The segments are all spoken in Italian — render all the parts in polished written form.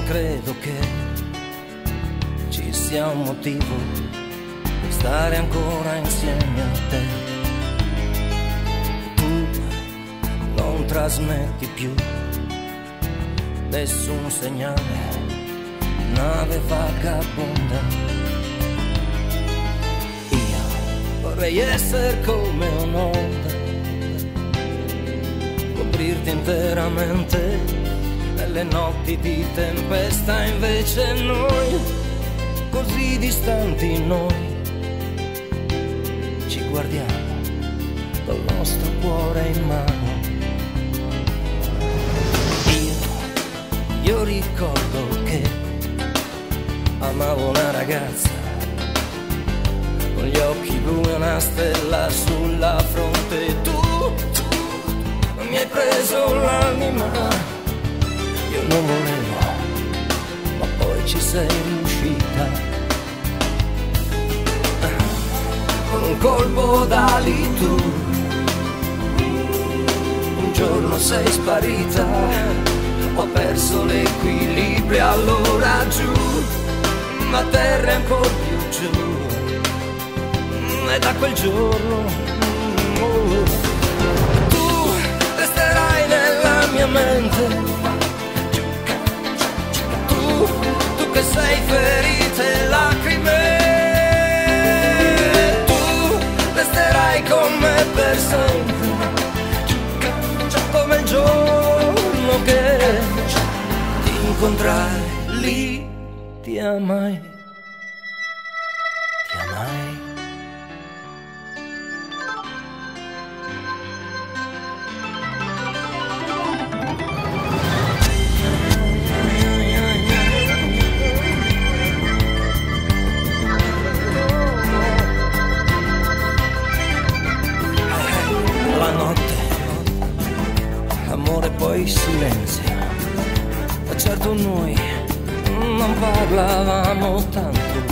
credo che ci sia un motivo per stare ancora insieme a te. Tu non trasmetti più nessun segnale, nave vagabonda. Io vorrei essere come un'onda, coprirti interamente nelle notti di tempesta. Invece noi, così distanti noi, ci guardiamo col nostro cuore in mano. Io ricordo che amavo una ragazza con gli occhi blu e una stella sulla fronte. Tu mi hai preso l'anima, io non volevo, ma poi ci sei riuscita. Con un colpo d'ali tu un giorno sei sparita, ho perso l'equilibrio allora giù, ma terra è ancora più giù. E da quel giorno tu resterai nella mia mente. Tu che sei ferite e lacrime, tu resterai con me per sempre, come il giorno che ti incontrai lì. Ti amai, ti amai. La notte, l'amore poi silenzia, e certo noi non parlavamo tanto.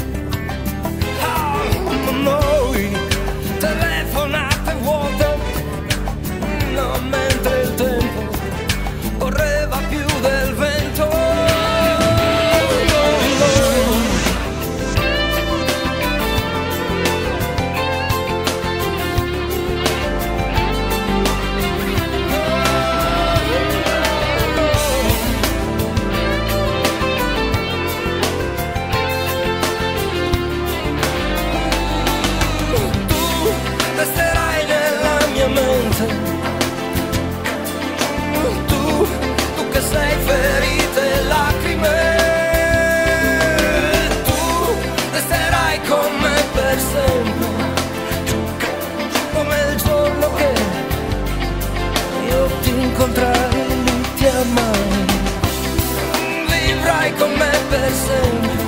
Noi telefonate vuote, no, mentre il tempo correva più del vento. Resterai nella mia mente, tu che sei ferite e lacrime, tu resterai con me per sempre, come il giorno che io ti incontrai, ti amai. Vivrai con me per sempre.